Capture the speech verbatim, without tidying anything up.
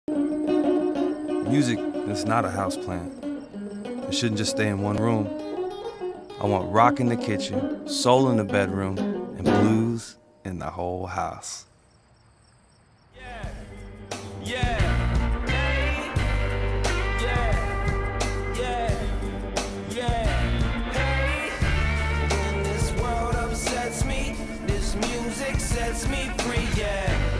Music is not a houseplant. It shouldn't just stay in one room. I want rock in the kitchen, soul in the bedroom, and blues in the whole house. Yeah, yeah, hey, yeah, yeah, yeah, hey. When this world upsets me, this music sets me free, yeah.